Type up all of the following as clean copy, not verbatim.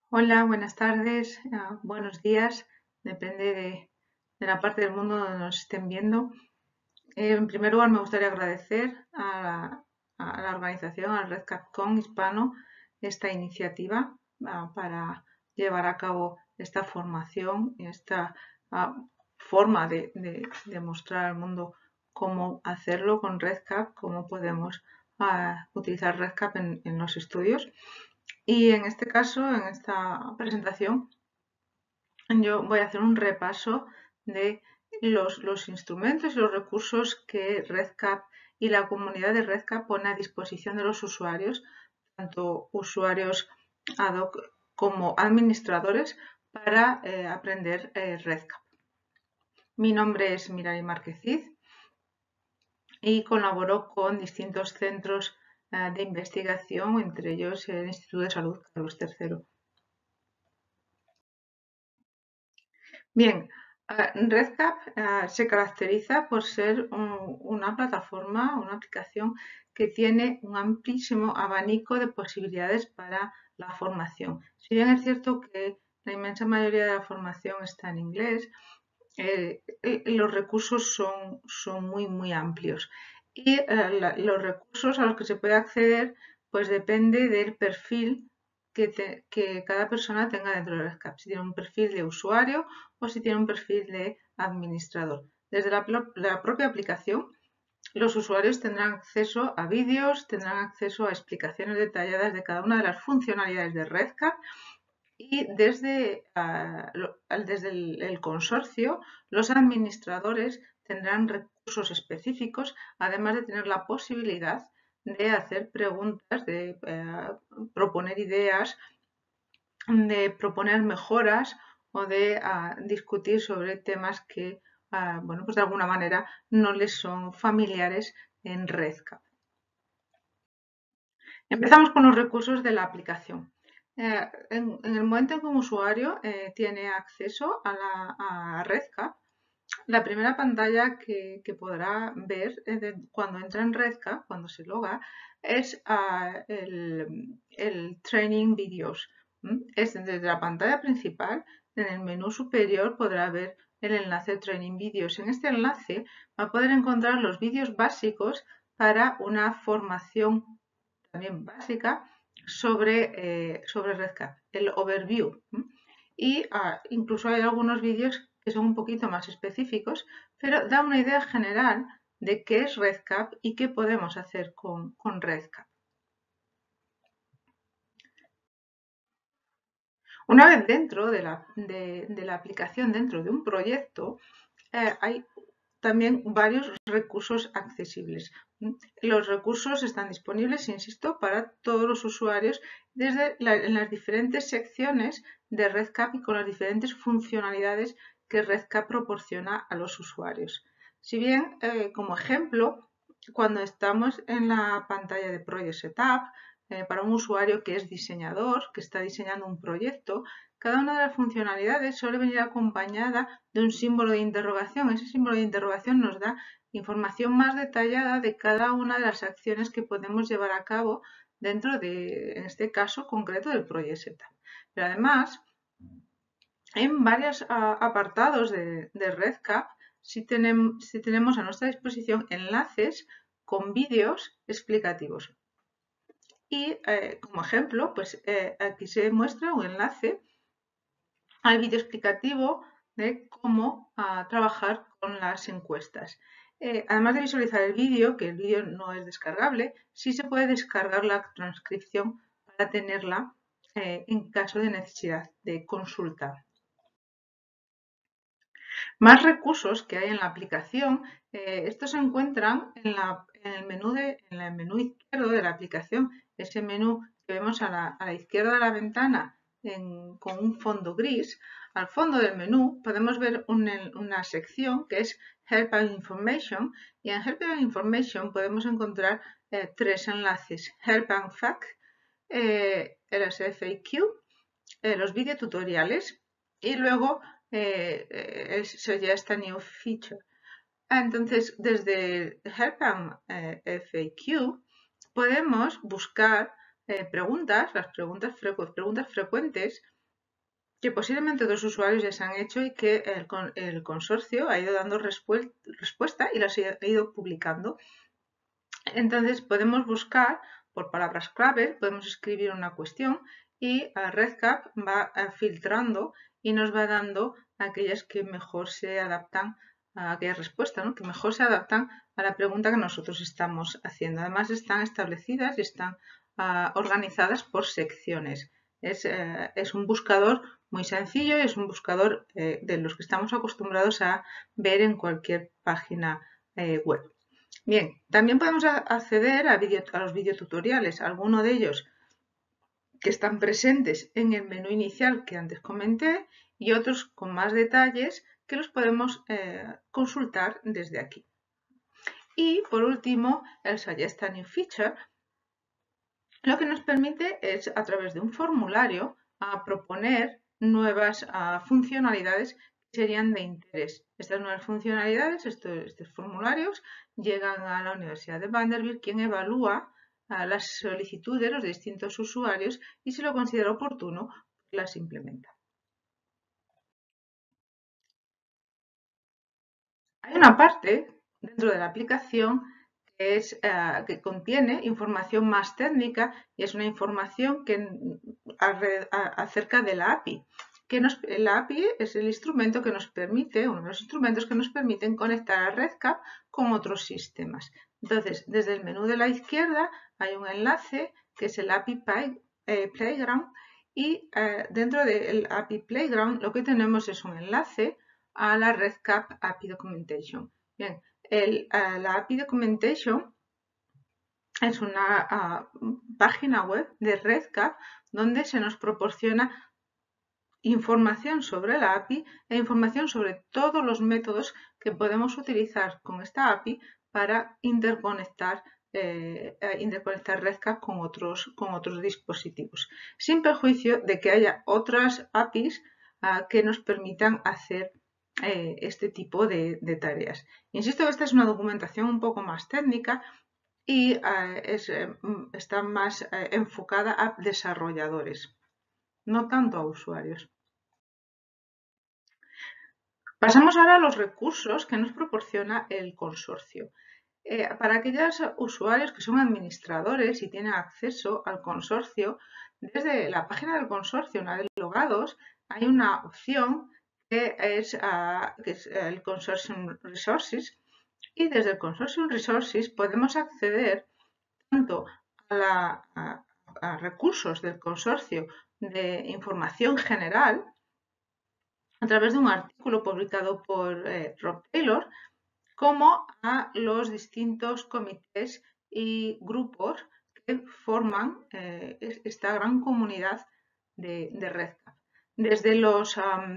Hola, buenas tardes, buenos días, depende de la parte del mundo donde nos estén viendo. En primer lugar, me gustaría agradecer a la organización, al Red Con Hispano, esta iniciativa para llevar a cabo esta formación, esta ah, forma de mostrar al mundo cómo hacerlo con RedCap, cómo podemos utilizar RedCap en los estudios. Y en este caso, en esta presentación, yo voy a hacer un repaso de los instrumentos y los recursos que RedCap y la comunidad de RedCap pone a disposición de los usuarios, tanto usuarios ad hoc como administradores, para aprender RedCap. Mi nombre es Mirai Márquez Cid y colaboro con distintos centros de investigación, entre ellos el Instituto de Salud Carlos III. Bien, RedCap se caracteriza por ser una plataforma, una aplicación que tiene un amplísimo abanico de posibilidades para la formación. Si bien es cierto que la inmensa mayoría de la formación está en inglés, los recursos son muy amplios. Y los recursos a los que se puede acceder pues depende del perfil que cada persona tenga dentro de RedCap. Si tiene un perfil de usuario o si tiene un perfil de administrador. Desde la propia aplicación, los usuarios tendrán acceso a vídeos, tendrán acceso a explicaciones detalladas de cada una de las funcionalidades de RedCap y desde el consorcio, los administradores tendrán recursos específicos, además de tener la posibilidad de hacer preguntas, de proponer ideas, de proponer mejoras o de discutir sobre temas que, bueno, pues de alguna manera no les son familiares en RedCap. Empezamos con los recursos de la aplicación. En el momento en que un usuario tiene acceso a RedCap, la primera pantalla que podrá ver cuando entra en RedCap, cuando se loga, es el Training Videos. Es desde la pantalla principal, en el menú superior podrá ver el enlace Training Videos. En este enlace va a poder encontrar los vídeos básicos para una formación también básica sobre RedCap, el overview. Y incluso hay algunos vídeos que son un poquito más específicos, pero da una idea general de qué es RedCap y qué podemos hacer con RedCap. Una vez dentro de la aplicación, dentro de un proyecto, hay también varios recursos accesibles. Los recursos están disponibles, insisto, para todos los usuarios en las diferentes secciones de RedCap y con las diferentes funcionalidades que RedCap proporciona a los usuarios. Si bien, como ejemplo, cuando estamos en la pantalla de Project Setup, para un usuario que es diseñador, que está diseñando un proyecto, cada una de las funcionalidades suele venir acompañada de un símbolo de interrogación. Ese símbolo de interrogación nos da información más detallada de cada una de las acciones que podemos llevar a cabo dentro de, en este caso concreto, del Project Setup. Pero además, en varios apartados de RedCap, si tenemos a nuestra disposición enlaces con vídeos explicativos. Y como ejemplo, pues aquí se muestra un enlace al vídeo explicativo de cómo trabajar con las encuestas. Además de visualizar el vídeo, que el vídeo no es descargable, sí se puede descargar la transcripción para tenerla en caso de necesidad de consulta. Más recursos que hay en la aplicación, estos se encuentran en el menú izquierdo de la aplicación, ese menú que vemos a la izquierda de la ventana con un fondo gris. Al fondo del menú podemos ver una sección que es Help and Information, y en Help and Information podemos encontrar tres enlaces: Help and FAQ, el FAQ, los videotutoriales y luego sería esta new feature. Entonces, desde Help and FAQ podemos buscar preguntas, las preguntas frecuentes que posiblemente otros usuarios ya se han hecho y que el consorcio ha ido dando respuesta y las ha ido publicando. Entonces podemos buscar por palabras clave, podemos escribir una cuestión y REDCap va filtrando y nos va dando aquellas que mejor se adaptan a aquellas respuestas, ¿no? Que mejor se adaptan a la pregunta que nosotros estamos haciendo. Además están establecidas y están organizadas por secciones. Es un buscador muy sencillo y es un buscador de los que estamos acostumbrados a ver en cualquier página web. Bien, también podemos acceder a los videotutoriales, algunos de ellos que están presentes en el menú inicial que antes comenté y otros con más detalles que los podemos consultar desde aquí. Y por último, el Suggest a New Feature, lo que nos permite es a través de un formulario proponer nuevas funcionalidades que serían de interés. Estas nuevas funcionalidades, estos formularios, llegan a la Universidad de Vanderbilt, quien evalúa las solicitudes de los distintos usuarios y si lo considera oportuno, las implementa. Hay una parte dentro de la aplicación que contiene información más técnica y es una información acerca de la API. La API es el instrumento que nos permite, uno de los instrumentos que nos permiten conectar a REDCap con otros sistemas. Entonces, desde el menú de la izquierda hay un enlace que es el API Playground y dentro del API Playground lo que tenemos es un enlace a la REDCap API Documentation. Bien, la API Documentation es una página web de REDCap donde se nos proporciona información sobre la API e información sobre todos los métodos que podemos utilizar con esta API para interconectar REDCap con otros dispositivos, sin perjuicio de que haya otras APIs que nos permitan hacer este tipo de tareas. Insisto que esta es una documentación un poco más técnica y está más enfocada a desarrolladores, no tanto a usuarios. Pasamos ahora a los recursos que nos proporciona el consorcio. Para aquellos usuarios que son administradores y tienen acceso al consorcio, desde la página del consorcio, una vez logados, hay una opción que es el Consortium Resources y desde el Consortium Resources podemos acceder tanto a recursos del consorcio de información general a través de un artículo publicado por Rob Taylor, como a los distintos comités y grupos que forman esta gran comunidad de REDCap. Desde los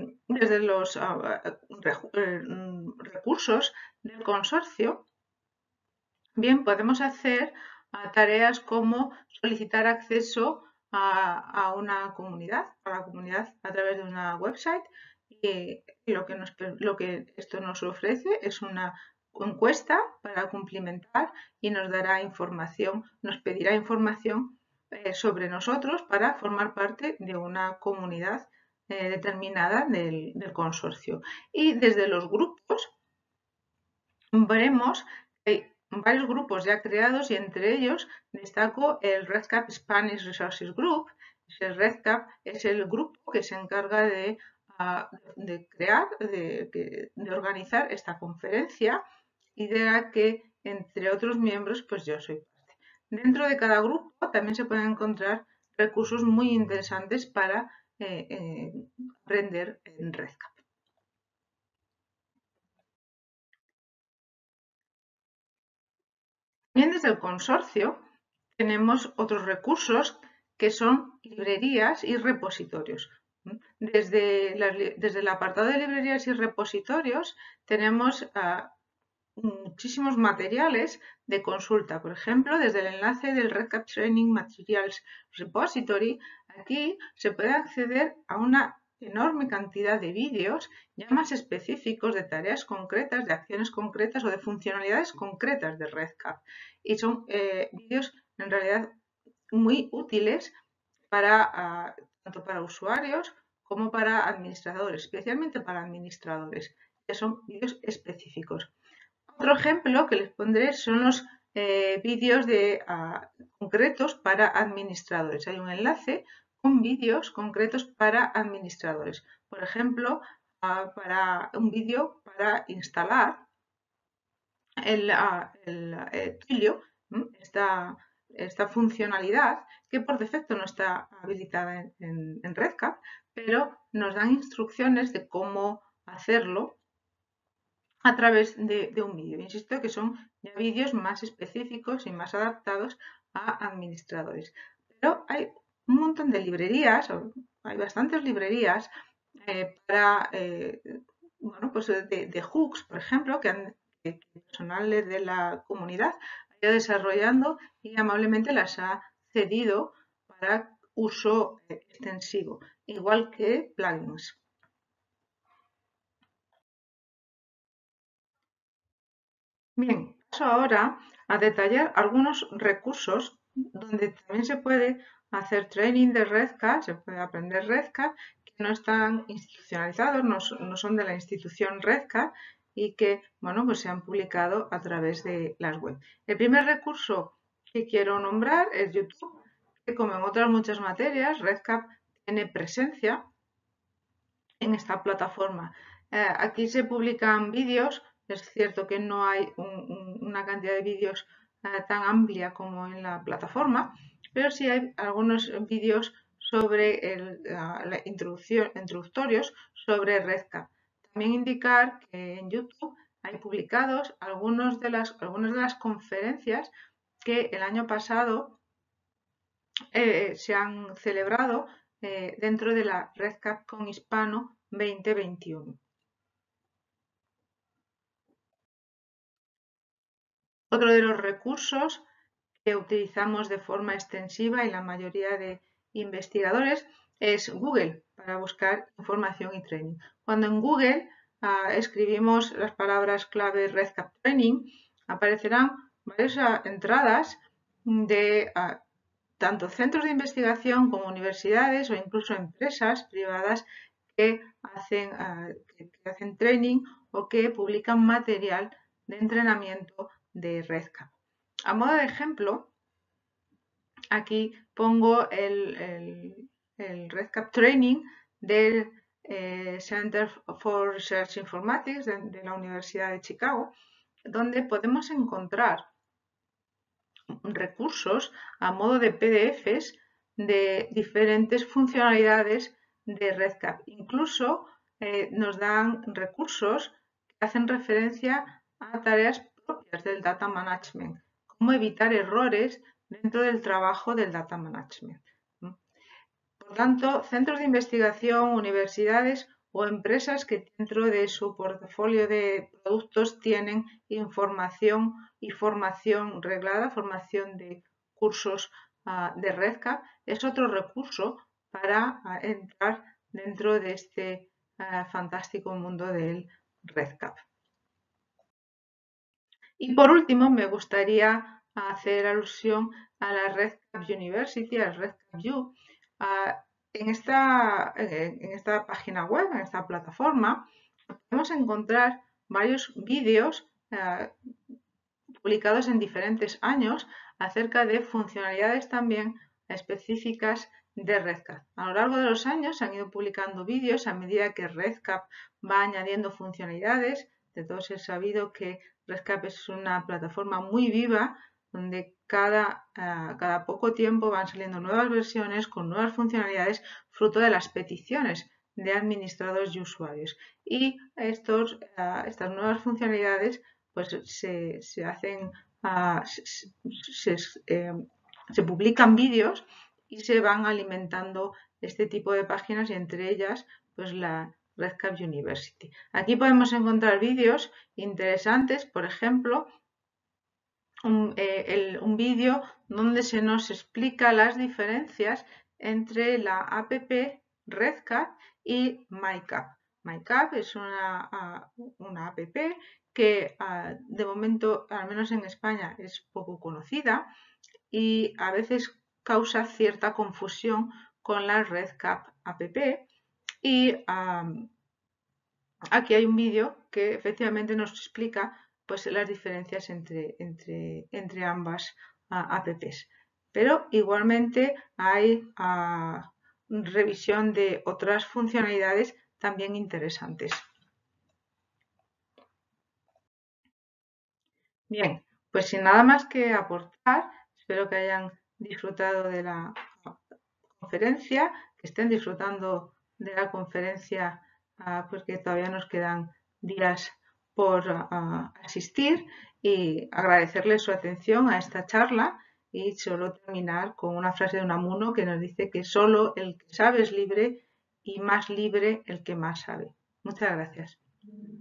recursos del consorcio, bien, podemos hacer tareas como solicitar acceso a una comunidad, a través de una website. Y lo que esto nos ofrece es una encuesta para cumplimentar y nos dará información, nos pedirá información sobre nosotros para formar parte de una comunidad determinada del consorcio. Y desde los grupos veremos que hay varios grupos ya creados y entre ellos destaco el REDCap Spanish Resources Group. El REDCap es el grupo que se encarga de crear, de organizar esta conferencia y de la que, entre otros miembros, pues yo soy parte. Dentro de cada grupo también se pueden encontrar recursos muy interesantes para aprender en REDCap. También desde el consorcio tenemos otros recursos que son librerías y repositorios. Desde el apartado de librerías y repositorios tenemos muchísimos materiales de consulta. Por ejemplo, desde el enlace del REDCap Training Materials Repository, aquí se puede acceder a una enorme cantidad de vídeos ya más específicos de tareas concretas, de acciones concretas o de funcionalidades concretas de REDCap. Y son vídeos en realidad muy útiles tanto para usuarios como para administradores, especialmente para administradores, que son vídeos específicos. Otro ejemplo que les pondré son los vídeos concretos para administradores. Hay un enlace con vídeos concretos para administradores. Por ejemplo, para un vídeo para instalar el Twilio, esta funcionalidad que por defecto no está habilitada en RedCap, pero nos dan instrucciones de cómo hacerlo a través de un vídeo. Insisto que son ya vídeos más específicos y más adaptados a administradores. Pero hay un montón de librerías, hay bastantes librerías para, bueno, pues de hooks, por ejemplo, que personal de la comunidad ha ido desarrollando y amablemente las ha cedido para uso extensivo, igual que plugins. Bien, paso ahora a detallar algunos recursos donde también se puede hacer training de RedCap, se puede aprender RedCap, que no están institucionalizados, no son de la institución RedCap y que, bueno, pues se han publicado a través de las web. El primer recurso que quiero nombrar es YouTube, que como en otras muchas materias, RedCap tiene presencia en esta plataforma. Aquí se publican vídeos, es cierto que no hay una cantidad de vídeos tan amplia como en la plataforma, pero sí hay algunos vídeos sobre la introductorios sobre RedCap. También indicar que en YouTube hay publicados algunas de las conferencias que el año pasado se han celebrado dentro de la RedCapCon Hispano 2021. Otro de los recursos que utilizamos de forma extensiva y la mayoría de investigadores es Google para buscar información y training. Cuando en Google escribimos las palabras clave RedCap Training, aparecerán varias entradas de tanto centros de investigación como universidades o incluso empresas privadas que hacen training o que publican material de entrenamiento de RedCap. A modo de ejemplo, aquí pongo el RedCap Training del Center for Research Informatics de la Universidad de Chicago, donde podemos encontrar recursos a modo de PDFs de diferentes funcionalidades de RedCap. Incluso nos dan recursos que hacen referencia a tareas propias del data management, cómo evitar errores dentro del trabajo del data management. Por tanto, centros de investigación, universidades o empresas que dentro de su portafolio de productos tienen información y formación reglada, formación de cursos de RedCap, es otro recurso para entrar dentro de este fantástico mundo del RedCap. Y por último, me gustaría hacer alusión a la RedCap University, a RedCap U. En esta página web, en esta plataforma, podemos encontrar varios vídeos publicados en diferentes años acerca de funcionalidades también específicas de RedCap. A lo largo de los años se han ido publicando vídeos a medida que RedCap va añadiendo funcionalidades. De todos es sabido que RedCap es una plataforma muy viva donde cada poco tiempo van saliendo nuevas versiones con nuevas funcionalidades fruto de las peticiones de administradores y usuarios. Y estas nuevas funcionalidades pues se hacen, se publican vídeos y se van alimentando este tipo de páginas y entre ellas pues la RedCap University. Aquí podemos encontrar vídeos interesantes, por ejemplo, un vídeo donde se nos explica las diferencias entre la app RedCap y MyCap. MyCap es una app que de momento, al menos en España, es poco conocida y a veces causa cierta confusión con la RedCap app. Y aquí hay un vídeo que efectivamente nos explica pues, las diferencias entre ambas apps. Pero igualmente hay revisión de otras funcionalidades también interesantes. Bien, pues sin nada más que aportar, espero que hayan disfrutado de la conferencia, que estén disfrutando de la conferencia porque todavía nos quedan días por asistir y agradecerles su atención a esta charla y solo terminar con una frase de Unamuno que nos dice que solo el que sabe es libre y más libre el que más sabe. Muchas gracias.